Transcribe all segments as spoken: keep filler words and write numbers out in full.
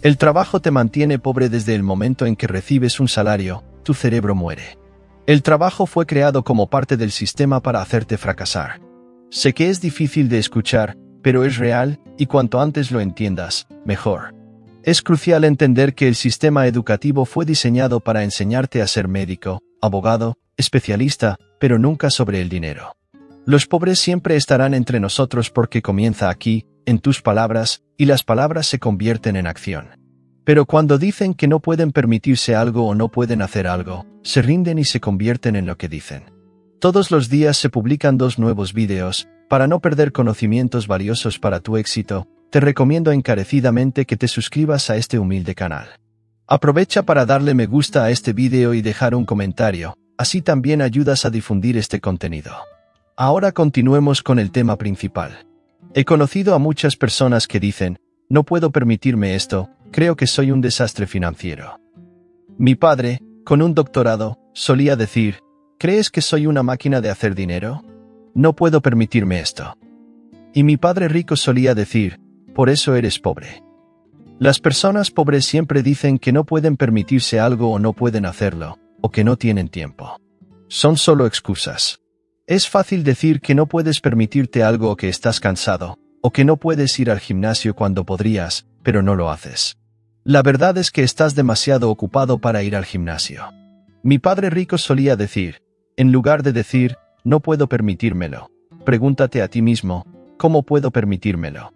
El trabajo te mantiene pobre desde el momento en que recibes un salario, tu cerebro muere. El trabajo fue creado como parte del sistema para hacerte fracasar. Sé que es difícil de escuchar, pero es real, y cuanto antes lo entiendas, mejor. Es crucial entender que el sistema educativo fue diseñado para enseñarte a ser médico, abogado, especialista, pero nunca sobre el dinero. Los pobres siempre estarán entre nosotros porque comienza aquí, en tus palabras, y las palabras se convierten en acción. Pero cuando dicen que no pueden permitirse algo o no pueden hacer algo, se rinden y se convierten en lo que dicen. Todos los días se publican dos nuevos vídeos. Para no perder conocimientos valiosos para tu éxito, te recomiendo encarecidamente que te suscribas a este humilde canal. Aprovecha para darle me gusta a este vídeo y dejar un comentario, así también ayudas a difundir este contenido. Ahora continuemos con el tema principal. He conocido a muchas personas que dicen, no puedo permitirme esto, creo que soy un desastre financiero. Mi padre, con un doctorado, solía decir, ¿crees que soy una máquina de hacer dinero? No puedo permitirme esto. Y mi padre rico solía decir, por eso eres pobre. Las personas pobres siempre dicen que no pueden permitirse algo o no pueden hacerlo, o que no tienen tiempo. Son solo excusas. Es fácil decir que no puedes permitirte algo o que estás cansado, o que no puedes ir al gimnasio cuando podrías, pero no lo haces. La verdad es que estás demasiado ocupado para ir al gimnasio. Mi padre rico solía decir, en lugar de decir, no puedo permitírmelo, pregúntate a ti mismo, ¿cómo puedo permitírmelo?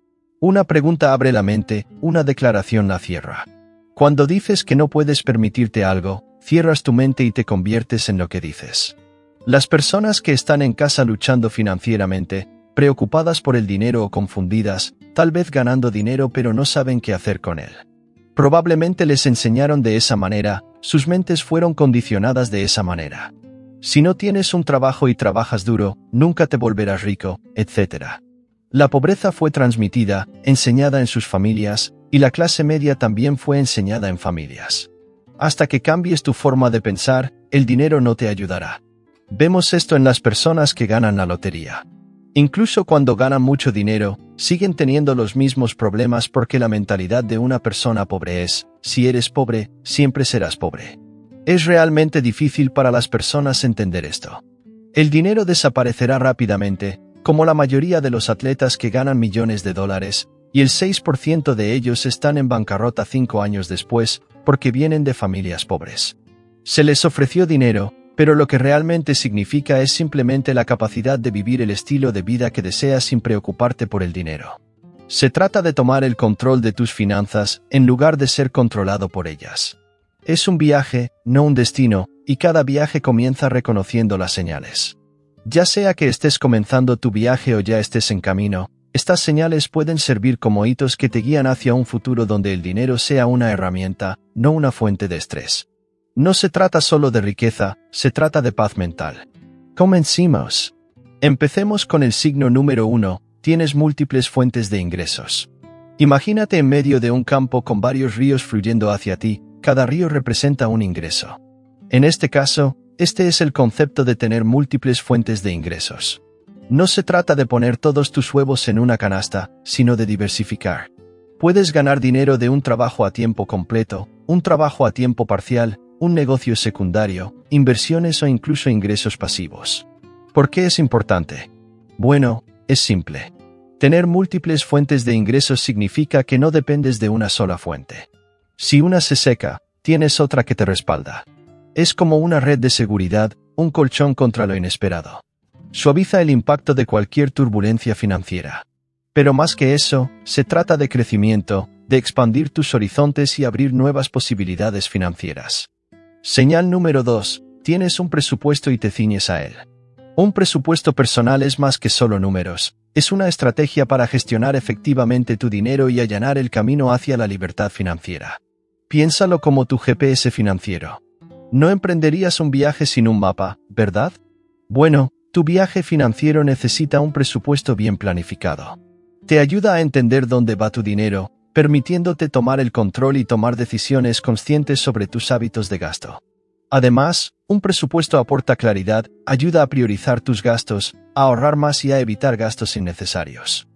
Una pregunta abre la mente, una declaración la cierra. Cuando dices que no puedes permitirte algo, cierras tu mente y te conviertes en lo que dices. Las personas que están en casa luchando financieramente, preocupadas por el dinero o confundidas, tal vez ganando dinero pero no saben qué hacer con él. Probablemente les enseñaron de esa manera, sus mentes fueron condicionadas de esa manera. Si no tienes un trabajo y trabajas duro, nunca te volverás rico, etcétera. La pobreza fue transmitida, enseñada en sus familias, y la clase media también fue enseñada en familias. Hasta que cambies tu forma de pensar, el dinero no te ayudará. Vemos esto en las personas que ganan la lotería. Incluso cuando ganan mucho dinero, siguen teniendo los mismos problemas porque la mentalidad de una persona pobre es, si eres pobre, siempre serás pobre. Es realmente difícil para las personas entender esto. El dinero desaparecerá rápidamente, como la mayoría de los atletas que ganan millones de dólares, y el seis por ciento de ellos están en bancarrota cinco años después, porque vienen de familias pobres. Se les ofreció dinero, pero lo que realmente significa es simplemente la capacidad de vivir el estilo de vida que deseas sin preocuparte por el dinero. Se trata de tomar el control de tus finanzas, en lugar de ser controlado por ellas. Es un viaje, no un destino, y cada viaje comienza reconociendo las señales. Ya sea que estés comenzando tu viaje o ya estés en camino, estas señales pueden servir como hitos que te guían hacia un futuro donde el dinero sea una herramienta, no una fuente de estrés. No se trata solo de riqueza, se trata de paz mental. Comencemos. Empecemos con el signo número uno, tienes múltiples fuentes de ingresos. Imagínate en medio de un campo con varios ríos fluyendo hacia ti, cada río representa un ingreso. En este caso, este es el concepto de tener múltiples fuentes de ingresos. No se trata de poner todos tus huevos en una canasta, sino de diversificar. Puedes ganar dinero de un trabajo a tiempo completo, un trabajo a tiempo parcial, un negocio secundario, inversiones o incluso ingresos pasivos. ¿Por qué es importante? Bueno, es simple. Tener múltiples fuentes de ingresos significa que no dependes de una sola fuente. Si una se seca, tienes otra que te respalda. Es como una red de seguridad, un colchón contra lo inesperado. Suaviza el impacto de cualquier turbulencia financiera. Pero más que eso, se trata de crecimiento, de expandir tus horizontes y abrir nuevas posibilidades financieras. Señal número dos. Tienes un presupuesto y te ciñes a él. Un presupuesto personal es más que solo números. Es una estrategia para gestionar efectivamente tu dinero y allanar el camino hacia la libertad financiera. Piénsalo como tu G P S financiero. No emprenderías un viaje sin un mapa, ¿verdad? Bueno, tu viaje financiero necesita un presupuesto bien planificado. Te ayuda a entender dónde va tu dinero, permitiéndote tomar el control y tomar decisiones conscientes sobre tus hábitos de gasto. Además, un presupuesto aporta claridad, ayuda a priorizar tus gastos, a ahorrar más y a evitar gastos innecesarios.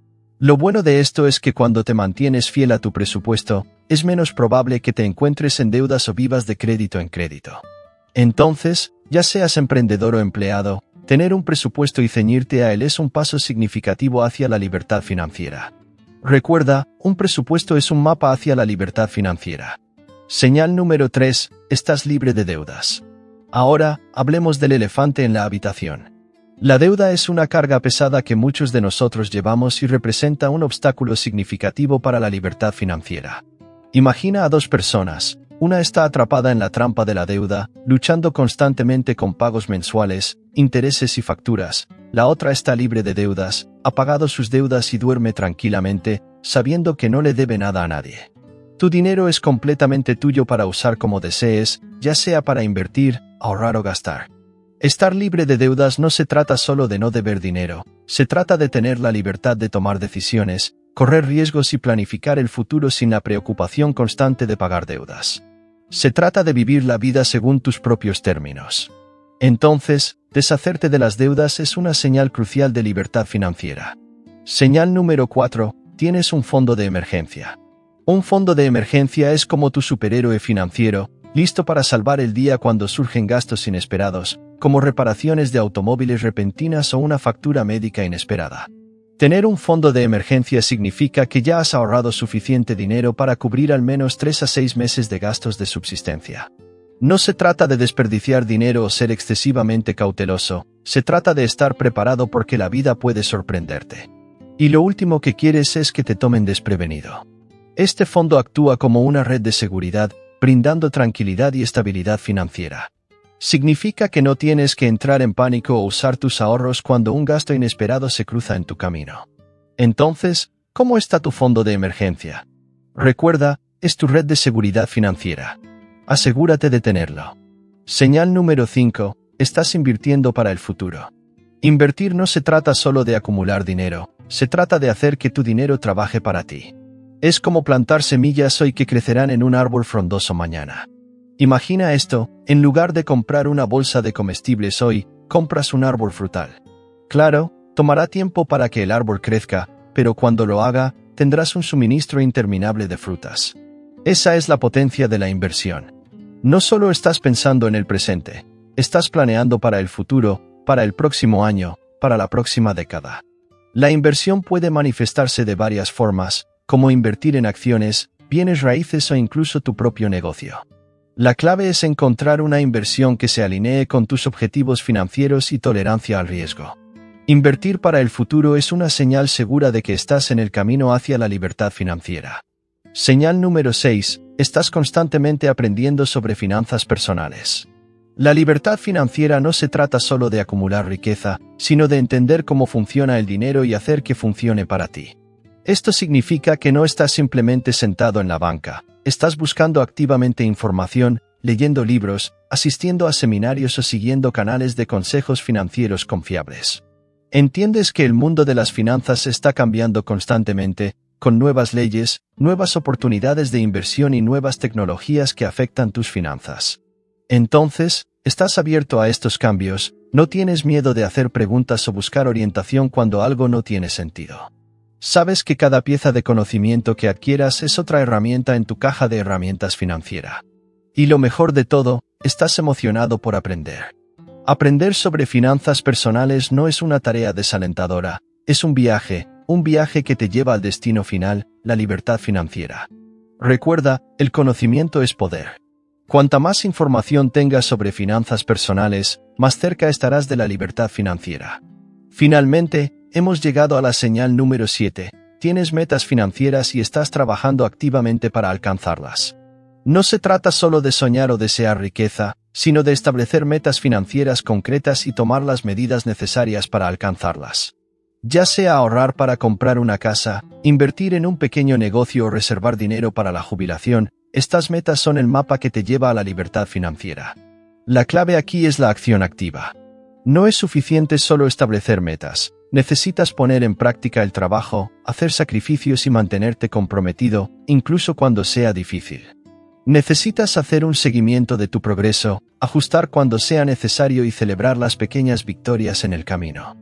Lo bueno de esto es que cuando te mantienes fiel a tu presupuesto, es menos probable que te encuentres en deudas o vivas de crédito en crédito. Entonces, ya seas emprendedor o empleado, tener un presupuesto y ceñirte a él es un paso significativo hacia la libertad financiera. Recuerda, un presupuesto es un mapa hacia la libertad financiera. Señal número tres. Estás libre de deudas. Ahora, hablemos del elefante en la habitación. La deuda es una carga pesada que muchos de nosotros llevamos y representa un obstáculo significativo para la libertad financiera. Imagina a dos personas. Una está atrapada en la trampa de la deuda, luchando constantemente con pagos mensuales, intereses y facturas. La otra está libre de deudas, ha pagado sus deudas y duerme tranquilamente, sabiendo que no le debe nada a nadie. Tu dinero es completamente tuyo para usar como desees, ya sea para invertir, ahorrar o gastar. Estar libre de deudas no se trata solo de no deber dinero, se trata de tener la libertad de tomar decisiones, correr riesgos y planificar el futuro sin la preocupación constante de pagar deudas. Se trata de vivir la vida según tus propios términos. Entonces, deshacerte de las deudas es una señal crucial de libertad financiera. Señal número cuatro. Tienes un fondo de emergencia. Un fondo de emergencia es como tu superhéroe financiero, listo para salvar el día cuando surgen gastos inesperados, como reparaciones de automóviles repentinas o una factura médica inesperada. Tener un fondo de emergencia significa que ya has ahorrado suficiente dinero para cubrir al menos tres a seis meses de gastos de subsistencia. No se trata de desperdiciar dinero o ser excesivamente cauteloso, se trata de estar preparado porque la vida puede sorprenderte. Y lo último que quieres es que te tomen desprevenido. Este fondo actúa como una red de seguridad, brindando tranquilidad y estabilidad financiera. Significa que no tienes que entrar en pánico o usar tus ahorros cuando un gasto inesperado se cruza en tu camino. Entonces, ¿cómo está tu fondo de emergencia? Recuerda, es tu red de seguridad financiera. Asegúrate de tenerlo. Señal número cinco. Estás invirtiendo para el futuro. Invertir no se trata solo de acumular dinero, se trata de hacer que tu dinero trabaje para ti. Es como plantar semillas hoy que crecerán en un árbol frondoso mañana. Imagina esto, en lugar de comprar una bolsa de comestibles hoy, compras un árbol frutal. Claro, tomará tiempo para que el árbol crezca, pero cuando lo haga, tendrás un suministro interminable de frutas. Esa es la potencia de la inversión. No solo estás pensando en el presente, estás planeando para el futuro, para el próximo año, para la próxima década. La inversión puede manifestarse de varias formas, como invertir en acciones, bienes raíces o incluso tu propio negocio. La clave es encontrar una inversión que se alinee con tus objetivos financieros y tolerancia al riesgo. Invertir para el futuro es una señal segura de que estás en el camino hacia la libertad financiera. Señal número seis. Estás constantemente aprendiendo sobre finanzas personales. La libertad financiera no se trata solo de acumular riqueza, sino de entender cómo funciona el dinero y hacer que funcione para ti. Esto significa que no estás simplemente sentado en la banca, estás buscando activamente información, leyendo libros, asistiendo a seminarios o siguiendo canales de consejos financieros confiables. Entiendes que el mundo de las finanzas está cambiando constantemente, con nuevas leyes, nuevas oportunidades de inversión y nuevas tecnologías que afectan tus finanzas. Entonces, estás abierto a estos cambios, no tienes miedo de hacer preguntas o buscar orientación cuando algo no tiene sentido. Sabes que cada pieza de conocimiento que adquieras es otra herramienta en tu caja de herramientas financiera. Y lo mejor de todo, estás emocionado por aprender. Aprender sobre finanzas personales no es una tarea desalentadora, es un viaje, un viaje que te lleva al destino final, la libertad financiera. Recuerda, el conocimiento es poder. Cuanta más información tengas sobre finanzas personales, más cerca estarás de la libertad financiera. Finalmente, hemos llegado a la señal número siete. Tienes metas financieras y estás trabajando activamente para alcanzarlas. No se trata solo de soñar o desear riqueza, sino de establecer metas financieras concretas y tomar las medidas necesarias para alcanzarlas. Ya sea ahorrar para comprar una casa, invertir en un pequeño negocio o reservar dinero para la jubilación, estas metas son el mapa que te lleva a la libertad financiera. La clave aquí es la acción activa. No es suficiente solo establecer metas. Necesitas poner en práctica el trabajo, hacer sacrificios y mantenerte comprometido, incluso cuando sea difícil. Necesitas hacer un seguimiento de tu progreso, ajustar cuando sea necesario y celebrar las pequeñas victorias en el camino.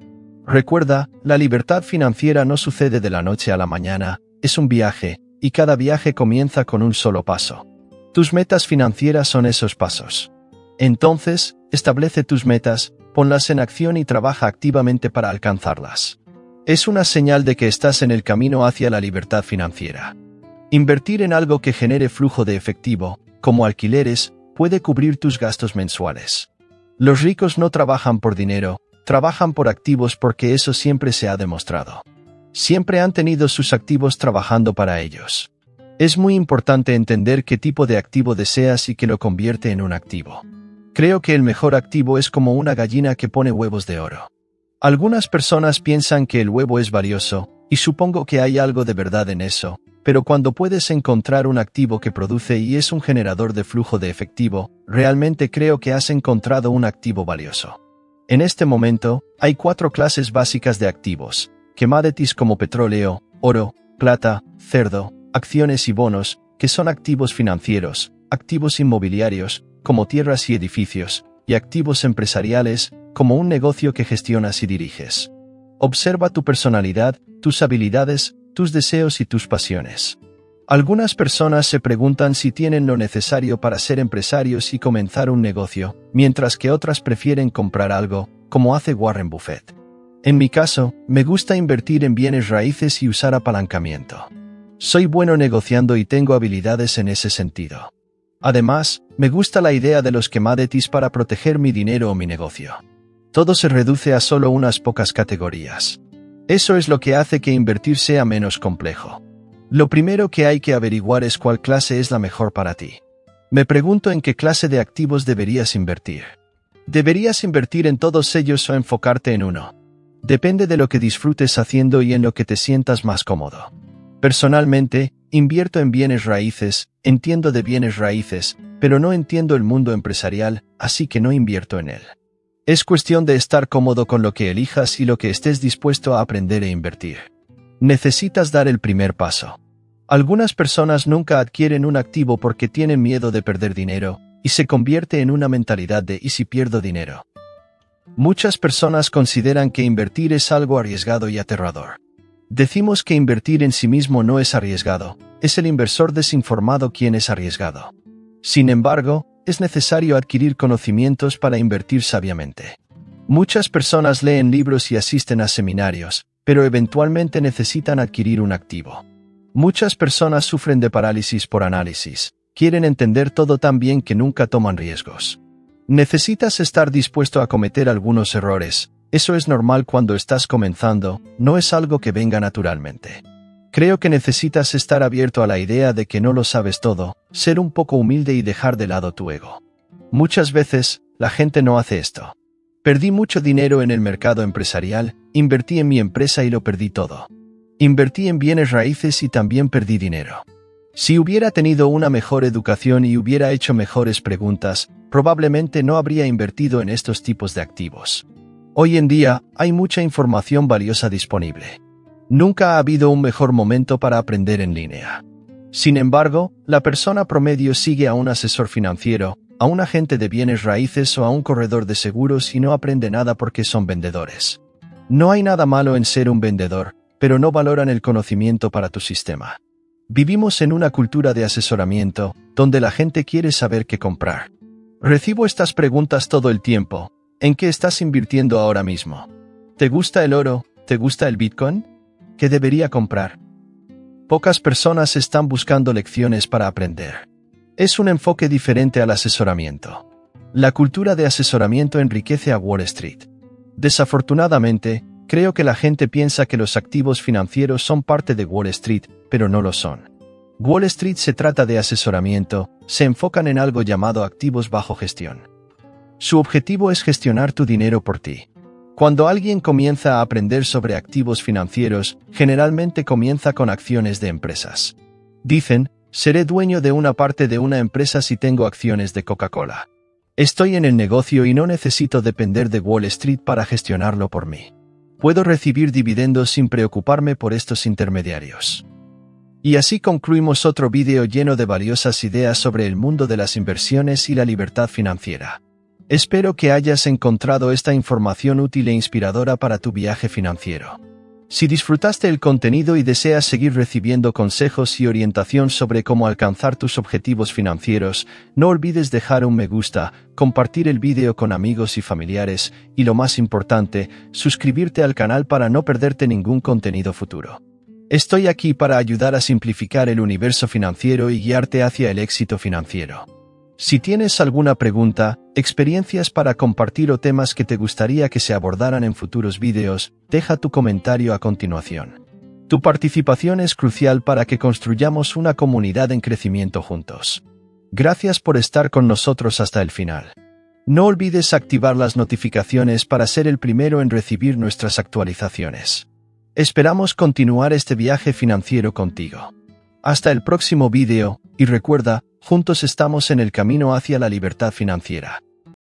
Recuerda, la libertad financiera no sucede de la noche a la mañana, es un viaje, y cada viaje comienza con un solo paso. Tus metas financieras son esos pasos. Entonces, establece tus metas, ponlas en acción y trabaja activamente para alcanzarlas. Es una señal de que estás en el camino hacia la libertad financiera. Invertir en algo que genere flujo de efectivo, como alquileres, puede cubrir tus gastos mensuales. Los ricos no trabajan por dinero, trabajan por activos porque eso siempre se ha demostrado. Siempre han tenido sus activos trabajando para ellos. Es muy importante entender qué tipo de activo deseas y que lo convierte en un activo. Creo que el mejor activo es como una gallina que pone huevos de oro. Algunas personas piensan que el huevo es valioso, y supongo que hay algo de verdad en eso, pero cuando puedes encontrar un activo que produce y es un generador de flujo de efectivo, realmente creo que has encontrado un activo valioso. En este momento, hay cuatro clases básicas de activos, commodities como petróleo, oro, plata, cerdo, acciones y bonos, que son activos financieros, activos inmobiliarios, como tierras y edificios, y activos empresariales, como un negocio que gestionas y diriges. Observa tu personalidad, tus habilidades, tus deseos y tus pasiones. Algunas personas se preguntan si tienen lo necesario para ser empresarios y comenzar un negocio, mientras que otras prefieren comprar algo, como hace Warren Buffett. En mi caso, me gusta invertir en bienes raíces y usar apalancamiento. Soy bueno negociando y tengo habilidades en ese sentido. Además, me gusta la idea de los commodities para proteger mi dinero o mi negocio. Todo se reduce a solo unas pocas categorías. Eso es lo que hace que invertir sea menos complejo. Lo primero que hay que averiguar es cuál clase es la mejor para ti. Me pregunto en qué clase de activos deberías invertir. ¿Deberías invertir en todos ellos o enfocarte en uno? Depende de lo que disfrutes haciendo y en lo que te sientas más cómodo. Personalmente, invierto en bienes raíces, entiendo de bienes raíces, pero no entiendo el mundo empresarial, así que no invierto en él. Es cuestión de estar cómodo con lo que elijas y lo que estés dispuesto a aprender e invertir. Necesitas dar el primer paso. Algunas personas nunca adquieren un activo porque tienen miedo de perder dinero, y se convierte en una mentalidad de ¿y si pierdo dinero? Muchas personas consideran que invertir es algo arriesgado y aterrador. Decimos que invertir en sí mismo no es arriesgado, es el inversor desinformado quien es arriesgado. Sin embargo, es necesario adquirir conocimientos para invertir sabiamente. Muchas personas leen libros y asisten a seminarios, pero eventualmente necesitan adquirir un activo. Muchas personas sufren de parálisis por análisis, quieren entender todo tan bien que nunca toman riesgos. Necesitas estar dispuesto a cometer algunos errores, eso es normal cuando estás comenzando, no es algo que venga naturalmente. Creo que necesitas estar abierto a la idea de que no lo sabes todo, ser un poco humilde y dejar de lado tu ego. Muchas veces, la gente no hace esto. Perdí mucho dinero en el mercado empresarial, invertí en mi empresa y lo perdí todo. Invertí en bienes raíces y también perdí dinero. Si hubiera tenido una mejor educación y hubiera hecho mejores preguntas, probablemente no habría invertido en estos tipos de activos. Hoy en día, hay mucha información valiosa disponible. Nunca ha habido un mejor momento para aprender en línea. Sin embargo, la persona promedio sigue a un asesor financiero, a un agente de bienes raíces o a un corredor de seguros y no aprende nada porque son vendedores. No hay nada malo en ser un vendedor, pero no valoran el conocimiento para tu sistema. Vivimos en una cultura de asesoramiento, donde la gente quiere saber qué comprar. Recibo estas preguntas todo el tiempo. ¿En qué estás invirtiendo ahora mismo? ¿Te gusta el oro? ¿Te gusta el Bitcoin? ¿Qué debería comprar? Pocas personas están buscando lecciones para aprender. Es un enfoque diferente al asesoramiento. La cultura de asesoramiento enriquece a Wall Street. Desafortunadamente, creo que la gente piensa que los activos financieros son parte de Wall Street, pero no lo son. Wall Street se trata de asesoramiento, se enfocan en algo llamado activos bajo gestión. Su objetivo es gestionar tu dinero por ti. Cuando alguien comienza a aprender sobre activos financieros, generalmente comienza con acciones de empresas. Dicen, seré dueño de una parte de una empresa si tengo acciones de Coca-Cola. Estoy en el negocio y no necesito depender de Wall Street para gestionarlo por mí. Puedo recibir dividendos sin preocuparme por estos intermediarios. Y así concluimos otro vídeo lleno de valiosas ideas sobre el mundo de las inversiones y la libertad financiera. Espero que hayas encontrado esta información útil e inspiradora para tu viaje financiero. Si disfrutaste el contenido y deseas seguir recibiendo consejos y orientación sobre cómo alcanzar tus objetivos financieros, no olvides dejar un me gusta, compartir el vídeo con amigos y familiares, y lo más importante, suscribirte al canal para no perderte ningún contenido futuro. Estoy aquí para ayudar a simplificar el universo financiero y guiarte hacia el éxito financiero. Si tienes alguna pregunta, experiencias para compartir o temas que te gustaría que se abordaran en futuros vídeos, deja tu comentario a continuación. Tu participación es crucial para que construyamos una comunidad en crecimiento juntos. Gracias por estar con nosotros hasta el final. No olvides activar las notificaciones para ser el primero en recibir nuestras actualizaciones. Esperamos continuar este viaje financiero contigo. Hasta el próximo vídeo, y recuerda, juntos estamos en el camino hacia la libertad financiera.